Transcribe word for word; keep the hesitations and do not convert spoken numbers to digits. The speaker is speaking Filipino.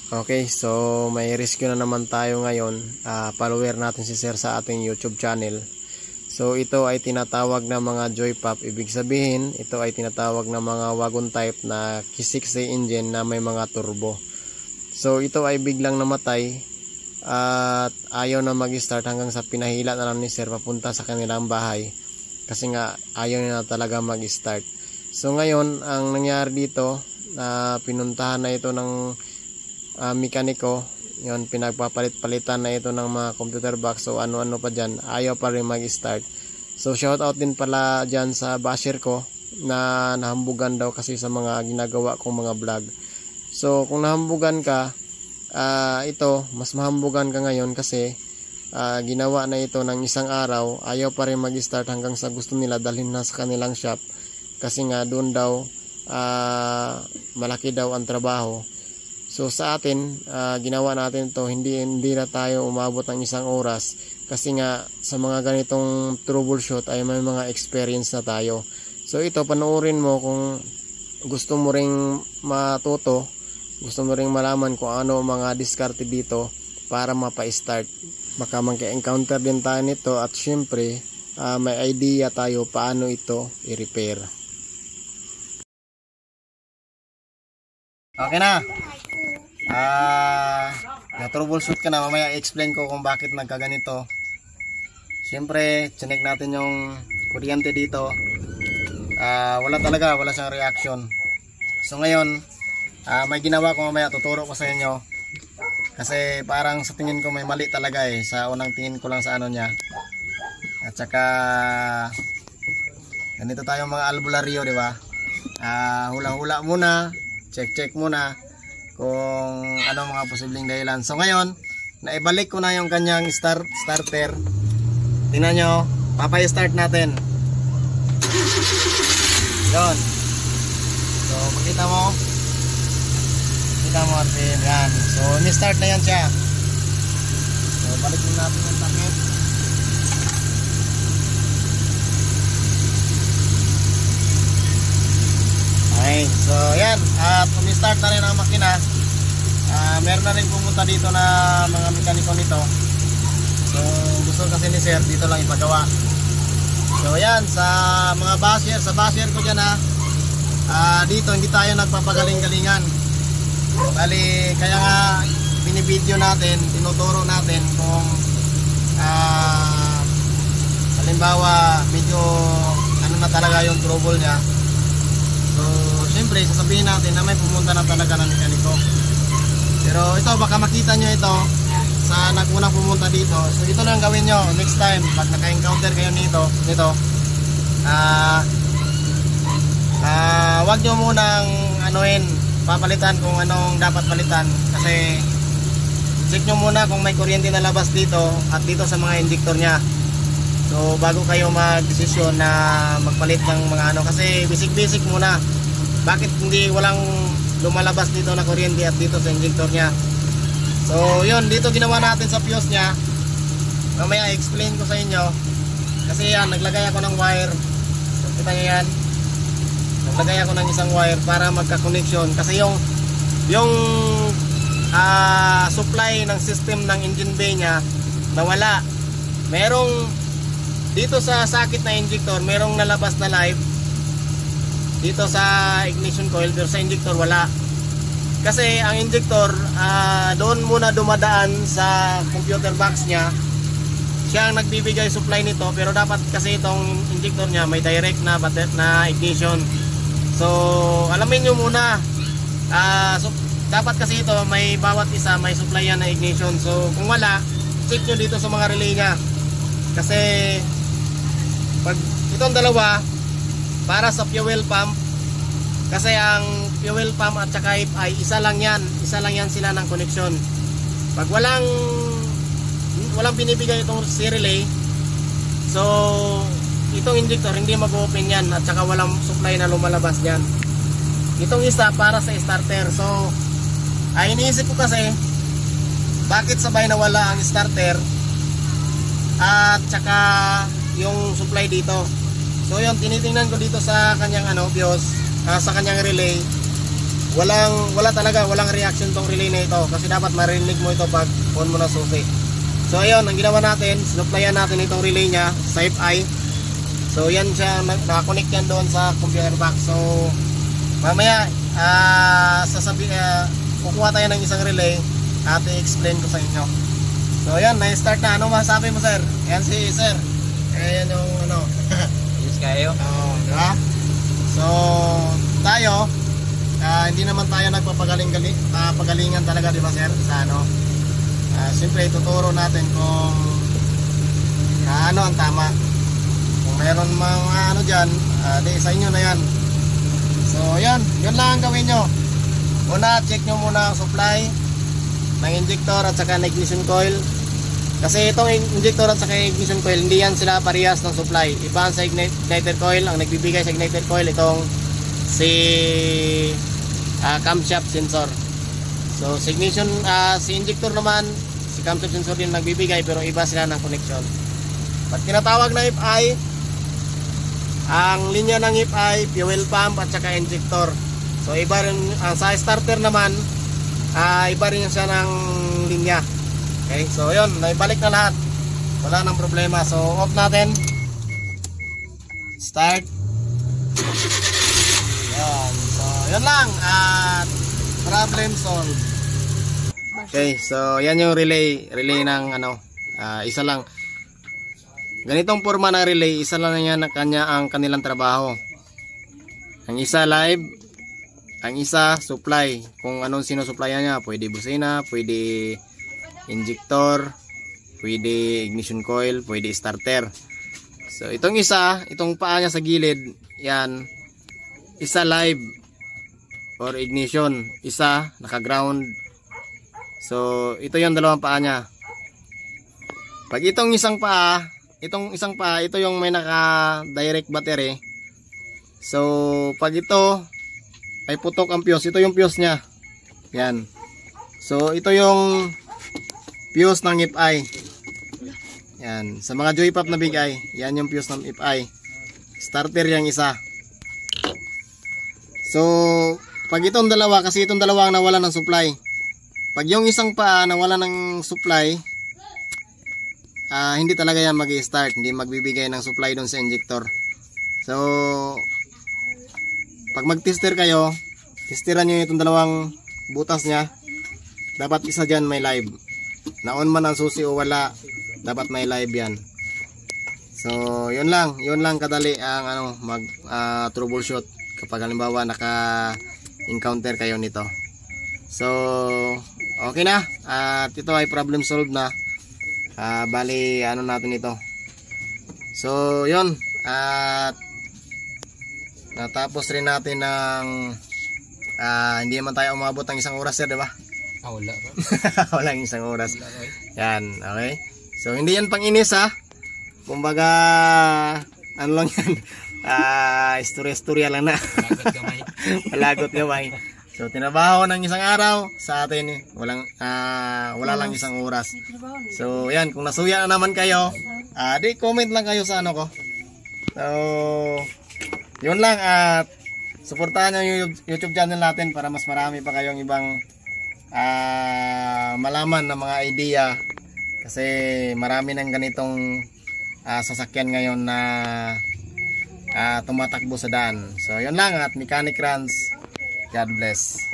Okay, so may rescue na naman tayo ngayon. Uh, follower natin si Sir sa ating YouTube channel. So ito ay tinatawag na mga joy pop. Ibig sabihin, ito ay tinatawag na mga wagon type na K sixty engine na may mga turbo. So ito ay biglang namatay at ayaw na mag-start hanggang sa pinahila na lang ni Sir papunta sa kanilang bahay. Kasi nga ayaw na talaga mag-start. So ngayon, ang nangyari dito, na uh, pinuntahan na ito ng Uh, mekaniko, yun, pinagpapalit-palitan na ito ng mga computer box o ano-ano pa dyan, ayaw pa rin mag-start. So shout out din pala dyan sa basher ko na nahambugan daw kasi sa mga ginagawa kong mga vlog. So kung nahambugan ka, uh, ito mas mahambugan ka ngayon kasi uh, ginawa na ito ng isang araw, ayaw pa rin mag-start hanggang sa gusto nila dalhin na sa kanilang shop kasi nga doon daw uh, malaki daw ang trabaho. So sa atin, uh, ginawa natin to, hindi, hindi na tayo umabot ng isang oras kasi nga sa mga ganitong troubleshoot ay may mga experience na tayo. So ito, panoorin mo kung gusto mo ring matuto, gusto mo ring malaman kung ano mga diskarte dito para mapa-start. Baka magka-encounter din tayo nito at syempre uh, may idea tayo paano ito i-repair. Okay na. Ah, uh, na-troubleshoot ka na, mamaya i-explain ko kung bakit nagkaganito. Siyempre, chinek natin yung kuryente dito. Ah, uh, wala talaga, wala siyang reaction. So ngayon, uh, may ginawa ko mamaya, tuturo ko sa inyo. Kasi parang sa tingin ko may mali talaga eh, sa unang tingin ko lang sa ano niya. At saka ganito tayo mga albularyo, di ba? Ah, uh, hula-hula muna, check-check muna kung ano mga posibleng dahilan. So ngayon, naibalik ko na yung kanyang start, starter. Tingnan nyo, papay-start natin. Yun. So makita mo, makita mo natin, yan. So ni-start na yan siya. So balik natin yung takip. Okay, so yan, at umi-start na rin ang makina. Uh, meron na rin pumunta dito na mga mekaniko nito. So gusto kasi ni Sir dito lang ipagawa. So yan, sa mga basher, sa basher ko dyan ha, uh, dito hindi tayo nagpapagaling-galingan. Bali, kaya nga binibideo natin, tinuturo natin kung uh, halimbawa medyo ano na talaga yung trouble niya. So, siyempre, sasabihin natin na may pumunta na talaga ng mekaniko. Pero ito, baka makita nyo ito sa nag-unang pumunta dito. So, ito na ang gawin nyo next time. Pag naka-encounter kayo nito, nito ah, uh, wag nyo munang anuin, papalitan kung anong dapat palitan. Kasi, check nyo muna kung may kuryente na labas dito at dito sa mga injector nya. So bago kayo mag-desisyon na magpalit ng mga ano, kasi basic-basic muna. Bakit hindi walang lumalabas dito na kuryente at dito sa injector nya? So yun, dito ginawa natin sa fuse nya. Mamaya i-explain ko sa inyo. Kasi yan, naglagay ako ng wire. So, kita nyo yan. Naglagay ako ng isang wire para magka-connection. Kasi yung yung uh, supply ng system ng engine bay nya nawala. Merong dito sa sakit na injector, merong nalabas na live dito sa ignition coil, pero sa injector wala. Kasi ang injector uh, doon muna dumadaan sa computer box nya. Siya ang nagbibigay supply nito, pero dapat kasi itong injector nya may direct na na ignition. So alamin nyo muna, uh, so, dapat kasi ito may bawat isa may supply yan na ignition. So kung wala, check nyo dito sa mga relay nya. Kasi pag itong dalawa para sa fuel pump, kasi ang fuel pump at saka ay isa lang yan, isa lang yan sila ng connection. Pag walang walang binibigay itong si relay, so itong injector hindi mag-open yan at saka walang supply na lumalabas yan. Itong isa para sa starter. So ay iniisip ko kasi bakit sabay nawala ang starter at saka yung supply dito. So yun, tinitingnan ko dito sa kanyang ano, fuse, uh, sa kanyang relay, walang wala talaga walang reaction tong relay na ito kasi dapat marinig mo ito pag on mo na susi. So ayun, ang ginawa natin, sinuplayan natin itong relay niya sa F I. So yan siya, nakakonect yan doon sa computer box. So mamaya uh, sasabi, uh, kukuha tayo ng isang relay at i-explain ko sa inyo. So yan, na-start na. Ano masabi mo, sir? Yan si sir. Ayan yung ano. Yes kayo. Oo, di ba? So tayo, uh, hindi naman tayo nagpapagaling-galing, uh, pagalingan talaga, di ba sir? Sa ano, uh, siyempre ituturo natin kung uh, ano ang tama. Kung meron mga ano dyan, uh, di sa inyo na yan. So yan, yun lang ang gawin nyo. Una, check nyo muna ang supply ng injector at saka ng ignition coil. Kasi itong injector at saka ignition coil, hindi yan sila parehas ng supply. Iba sa igniter coil, ang nagbibigay sa igniter coil itong si uh, camshaft sensor. So si ignition, uh, si injector naman, si camshaft sensor din nagbibigay, pero iba sila ng connection. Pag tinatawag na F I, ang linya ng F I, fuel pump at saka injector. So iba rin, uh, sa starter naman, uh, iba rin siya ng linya. Okay, so yun, naibalik na lahat. Wala nang problema. So off natin. Start. Yan. So yun lang. At problem solved. Okay, so yan yung relay. Relay ng ano, uh, isa lang. Ganitong forma ng relay, isa lang yan na kanya ang kanilang trabaho. Ang isa live, ang isa supply. Kung anong sinusupplyan niya, pwede busina, pwede injector, pwede ignition coil, pwede starter. So itong isa, itong paa niya sa gilid, yan, isa live or ignition, isa naka-ground. So ito yung dalawang paa niya. Pag itong isang paa, itong isang paa, ito yung may naka-direct battery. So pag ito ay putok ang fuse, ito yung fuse niya. Yan. So ito yung fuse ng F I. Yan, sa mga joy pop na bigay, yan yung fuse ng F I. Starter yang isa. So pag itong dalawa, kasi itong dalawa ang nawala ng supply. Pag yung isang pa nawala ng supply, uh, hindi talaga yan mag-i-start, hindi magbibigay ng supply doon sa injector. So pag mag-tester kayo, testeran nyo itong dalawang butas nya. Dapat isa dyan may live. Na-on man ang susi o wala, dapat may live yan. So yun lang, yun lang kadali ang ano, mag uh, troubleshoot kapag halimbawa naka-encounter kayo nito. So okay na, at ito ay problem solved na. Uh, bali ano natin ito. So yun, at natapos rin natin ng uh, hindi naman tayo umabot ng isang oras sir, di ba? Ah, wala ba? Walang isang oras. Yan, okay. So hindi yan pang inis ha. Kumbaga ano lang yan, uh, istorya-istorya lang na. Palagot gamay. Palagot gamay. So tinabaho ng isang araw sa atin eh. Walang, uh, wala lang isang oras. So yan, kung nasuya na naman kayo, uh, di comment lang kayo sa ano ko. So yun lang, at suportahan nyo yung YouTube channel natin para mas marami pa kayong ibang uh, malaman na mga idea, kasi marami ng ganitong uh, sasakyan ngayon na uh, tumatakbo sa daan. So yun lang, at Mechanic Runs, God bless.